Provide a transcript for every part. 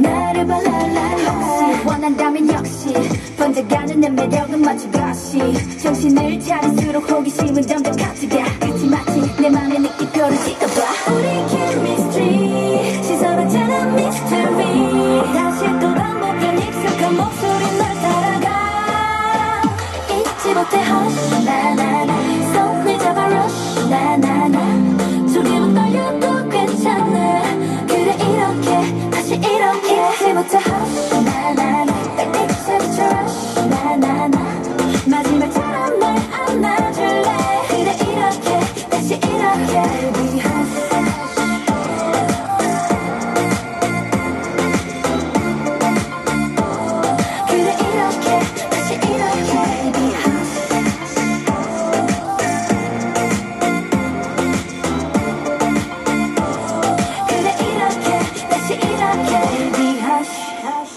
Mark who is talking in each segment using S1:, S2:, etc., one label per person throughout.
S1: 나를 발랄랄라. 혹시 원한다면 역시 번져가는 내 매력은 마치 가시. 정신을 차릴수록 호기심은 점점 커지가. 같이 마치 내 맘에 느낌표를 찍어봐. 우리 chemistry 시선하잖아 mystery. 다시 또 반복된 익숙한 목소리 널 따라가. 잊지 못해 hush 나나나. 손을 잡아 rush 나나나. 조금은 떨려도 괜찮아. 그래 이렇게 다시 이렇게. 잊지 못해 hush 나나나. 딱 잊혀져 rush 나나나. 마지막처럼 날 안아줄래. 그래 이렇게 다시 이렇게. Baby hush. 그래 이렇게 다시 이렇게. Baby hush. 그래 이렇게 다시 이렇게. Baby hush.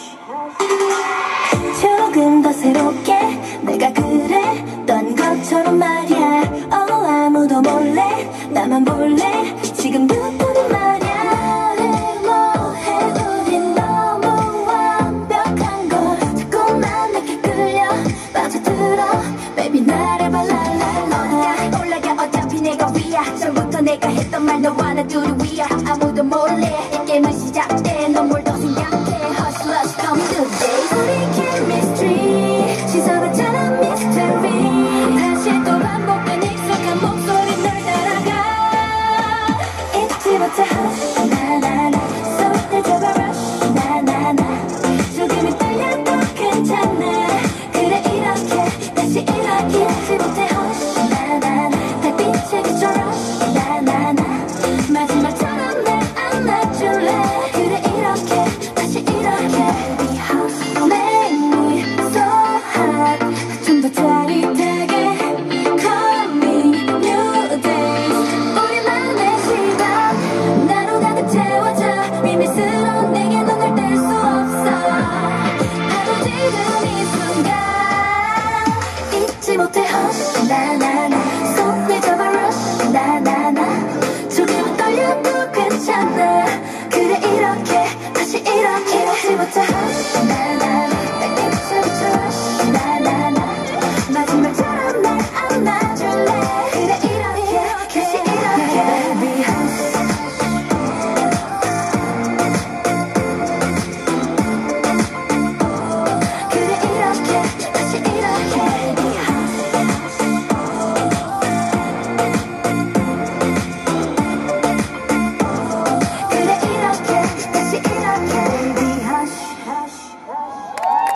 S1: 조금 더 새롭게 내가 그랬던 것처럼 말야. 아무도 몰래 나만 볼래 지금부터는 말야. 뭐해 우린 너무 완벽한 걸. 자꾸만 내게 끌려 빠져들어 baby 나를 발랄랄라. 어디가 올라가 어차피 내가 위야. 처음부터 내가 했던 말 너와 나 둘이 위야. 아무도 몰래 이 게임은 시작돼. 넌 뭘 더 생각해. Hush hush come today. 우리 chemistry 시선하잖아 mystery. 다시 또 반복된 익숙한 목소리 널 따라가. 잊지 못해 hush 나나나. 손을 잡아 rush 나나나. 조금이 떨려도 괜찮아. 그래 이렇게 다시 이렇게. 잊지 못해 hush 나나나. 달빛에 비춰 rush 나나나. 마지막처럼 날 안아줄래. 그래 이렇게 다시 이렇게. Baby hush make me so hot. 좀 더 짜릿하게 call me new days. 우리만의 시간 나로 가득 채워져. 비밀스러운 내게 눈을 뗄 수 없어. 바로 지금 이 순간. 잊지 못해 hush 나나나. 손을 잡아 rush 나나나. 조금은 떨려도 괜찮아. 그래 이렇게 다시 이렇게. 잊지 못해 hush 나나나. 딱 잊혀져 rush 나나나. 마지막처럼 날 안아줄래. 그래 이렇게 다시 이렇게. Baby